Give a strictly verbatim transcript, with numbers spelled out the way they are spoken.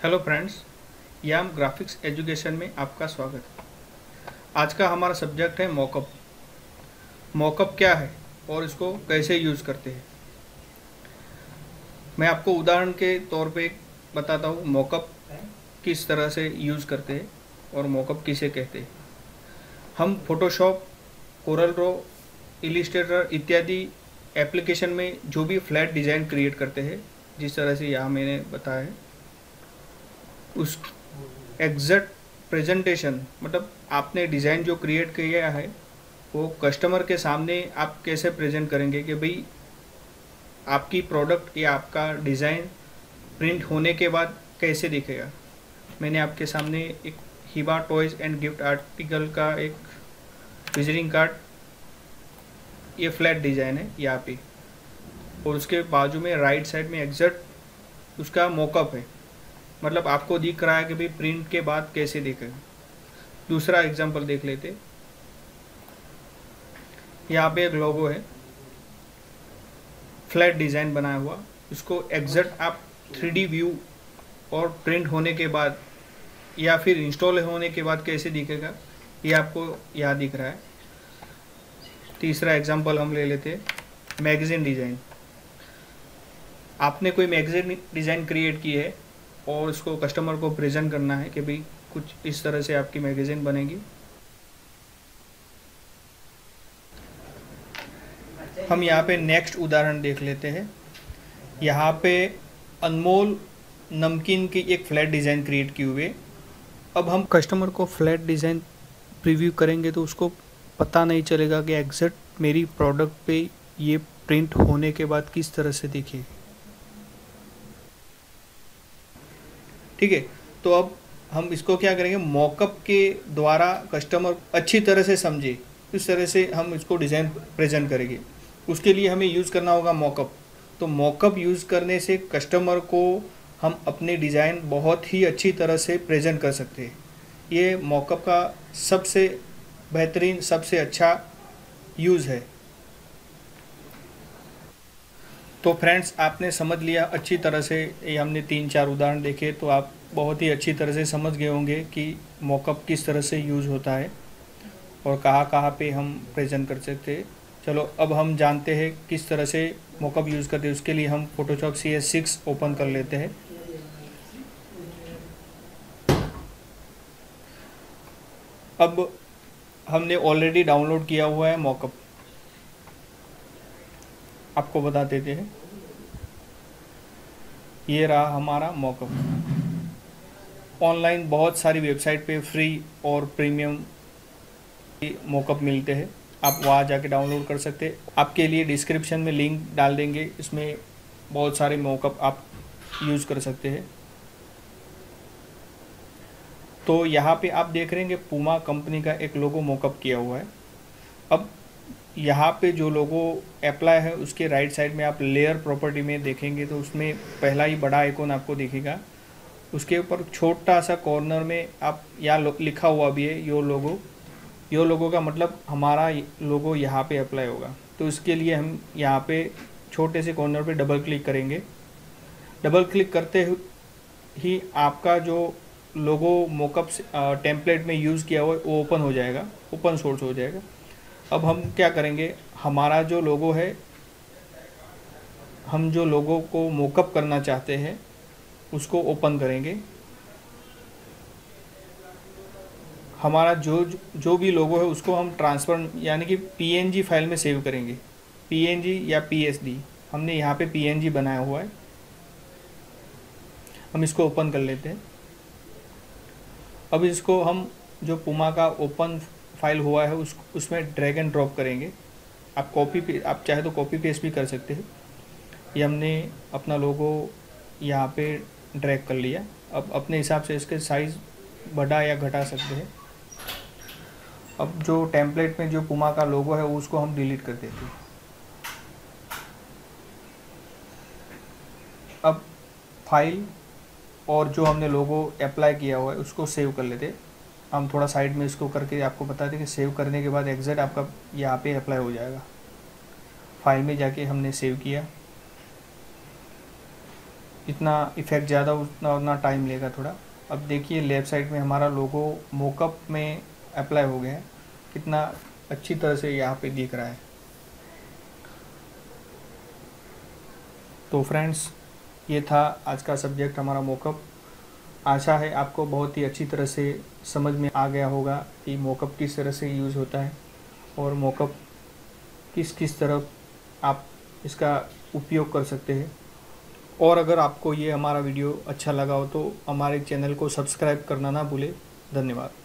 Hello friends, Yam graphics education में आपका स्वागत है। आज का हमारा सब्जेक्ट है मॉकअप। मॉकअप क्या है और इसको कैसे यूज़ करते हैं। मैं आपको उदाहरण के तौर पे बताता हूँ मॉकअप किस तरह से यूज़ करते हैं और मॉकअप किसे कहते हैं। हम फोटोशॉप, कोरल ड्रॉ, इलिस्ट्रेटर इत्यादि एप्लीकेशन में जो भी फ्लैट डिज़ाइन क्रिएट करते हैं, जिस तरह से यहाँ मैंने बताया है, उस एग्जैक्ट प्रेजेंटेशन मतलब आपने डिज़ाइन जो क्रिएट किया है वो कस्टमर के सामने आप कैसे प्रेजेंट करेंगे कि भाई आपकी प्रोडक्ट या आपका डिज़ाइन प्रिंट होने के बाद कैसे दिखेगा। मैंने आपके सामने एक Hiba toys and gift article का एक विजिटिंग कार्ड, ये फ्लैट डिज़ाइन है यहाँ पे, और उसके बाजू में राइट साइड में एग्जैक्ट उसका मॉकअप है, मतलब आपको दिख रहा है कि भाई प्रिंट के बाद कैसे दिखेगा। दूसरा एग्जांपल देख लेते। यहाँ पे एक लोगो है, फ्लैट डिज़ाइन बनाया हुआ, उसको एग्जैक्ट आप थ्री डी व्यू और प्रिंट होने के बाद या फिर इंस्टॉल होने के बाद कैसे दिखेगा, ये आपको यहाँ दिख रहा है। तीसरा एग्जांपल हम ले लेते, मैगज़ीन डिज़ाइन। आपने कोई मैगज़ीन डिज़ाइन क्रिएट की है और उसको कस्टमर को प्रेजेंट करना है कि भाई कुछ इस तरह से आपकी मैगज़ीन बनेगी। हम यहाँ पे नेक्स्ट उदाहरण देख लेते हैं। यहाँ पे अनमोल नमकीन की एक फ्लैट डिज़ाइन क्रिएट की हुई है। अब हम कस्टमर को फ्लैट डिज़ाइन प्रीव्यू करेंगे तो उसको पता नहीं चलेगा कि एग्जैक्ट मेरी प्रोडक्ट पे ये प्रिंट होने के बाद किस तरह से दिखेगी। ठीक है, तो अब हम इसको क्या करेंगे, मॉकअप के द्वारा कस्टमर अच्छी तरह से समझे, इस तरह से हम इसको डिज़ाइन प्रेजेंट करेंगे। उसके लिए हमें यूज़ करना होगा मॉकअप। तो मॉकअप यूज़ करने से कस्टमर को हम अपने डिज़ाइन बहुत ही अच्छी तरह से प्रेजेंट कर सकते हैं। ये मॉकअप का सबसे बेहतरीन, सबसे अच्छा यूज़ है। तो फ्रेंड्स, आपने समझ लिया अच्छी तरह से, ये हमने तीन चार उदाहरण देखे तो आप बहुत ही अच्छी तरह से समझ गए होंगे कि मॉकअप किस तरह से यूज़ होता है और कहाँ कहाँ पे हम प्रेजेंट कर सकते हैं। चलो अब हम जानते हैं किस तरह से मॉकअप यूज़ करते हैं। उसके लिए हम Photoshop C S six open कर लेते हैं। अब हमने ऑलरेडी डाउनलोड किया हुआ है मॉकअप, आपको बता देते हैं। ये रहा हमारा मॉकअप। ऑनलाइन बहुत सारी वेबसाइट पे फ्री और प्रीमियम मॉकअप मिलते हैं, आप वहाँ जाके डाउनलोड कर सकते हैं। आपके लिए डिस्क्रिप्शन में लिंक डाल देंगे, इसमें बहुत सारे मॉकअप आप यूज़ कर सकते हैं। तो यहाँ पे आप देख रहे हैं कि पूमा कंपनी का एक लोगो मॉकअप किया हुआ है। अब यहाँ पे जो लोगो अप्लाई है उसके राइट साइड में आप लेयर प्रॉपर्टी में देखेंगे तो उसमें पहला ही बड़ा आइकॉन आपको दिखेगा। उसके ऊपर छोटा सा कॉर्नर में आप यहाँ लिखा हुआ भी है यो लोगो। यो लोगो का मतलब हमारा लोगो यहाँ पे अप्लाई होगा। तो इसके लिए हम यहाँ पे छोटे से कॉर्नर पे डबल क्लिक करेंगे। डबल क्लिक करते ही आपका जो लोगो मॉकअप टेम्पलेट में यूज़ किया हुआ है वो ओपन हो जाएगा, ओपन सोर्स हो जाएगा। अब हम क्या करेंगे, हमारा जो लोगो है, हम जो लोगो को मॉकअप करना चाहते हैं उसको ओपन करेंगे। हमारा जो जो भी लोगो है उसको हम ट्रांसफर यानी कि पीएनजी फाइल में सेव करेंगे, पीएनजी या पीएसडी। हमने यहाँ पे पीएनजी बनाया हुआ है, हम इसको ओपन कर लेते हैं। अब इसको हम जो पूमा का ओपन फाइल हुआ है उस उसमें ड्रैग एंड ड्रॉप करेंगे। आप कॉपी आप चाहे तो कॉपी पेस्ट भी कर सकते हैं। ये हमने अपना लोगो यहाँ पे ड्रैग कर लिया। अब अपने हिसाब से इसके साइज़ बढ़ा या घटा सकते हैं। अब जो टेम्पलेट में जो पूमा का लोगो है उसको हम डिलीट कर देते हैं। अब फाइल और जो हमने लोगो अप्लाई किया हुआ है उसको सेव कर लेते हैं। हम थोड़ा साइड में इसको करके आपको बता दें कि सेव करने के बाद एग्जैक्ट आपका यहाँ पे अप्लाई हो जाएगा। फाइल में जाके हमने सेव किया, जितना इफ़ेक्ट ज़्यादा उतना उतना टाइम लेगा थोड़ा। अब देखिए लेफ़्ट साइड में हमारा लोगो मोकअप में अप्लाई हो गया है, कितना अच्छी तरह से यहाँ पे दिख रहा है। तो फ्रेंड्स, ये था आज का सब्जेक्ट हमारा मोकअप। आशा है आपको बहुत ही अच्छी तरह से समझ में आ गया होगा कि मोकअप किस तरह से यूज़ होता है और मोकअप किस किस तरह आप इसका उपयोग कर सकते हैं। और अगर आपको ये हमारा वीडियो अच्छा लगा हो तो हमारे चैनल को सब्सक्राइब करना ना भूलें। धन्यवाद।